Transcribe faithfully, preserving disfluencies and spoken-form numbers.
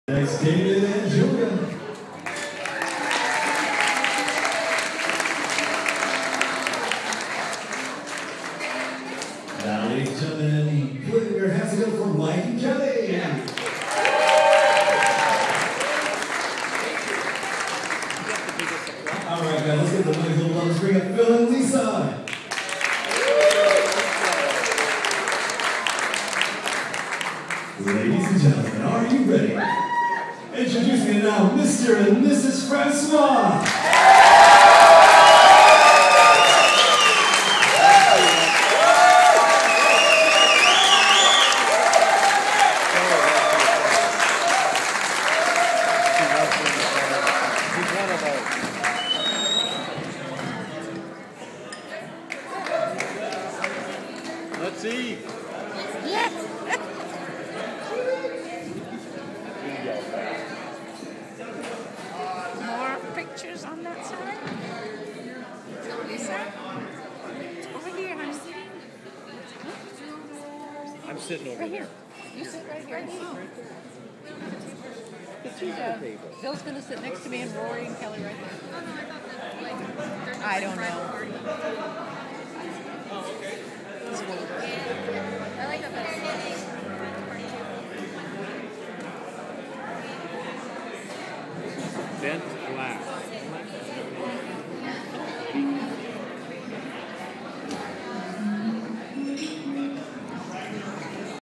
Next, David and Julia. Now, ladies and gentlemen, put your hands together for Mike and Kelly. Yeah. All right, guys, let's get the money. Let's bring up Phil and Lisa. Ladies and gentlemen, are you ready? Introducing now Mister and Missus Francois. Let's see. Yes. More pictures on that side. Lisa? Over here, honey. I'm sitting over Right there. here. You sit right here. Right here. It's a table. Bill's going to sit next to me and Rory and Kelly right there. I don't know. I like that better. Bent glass.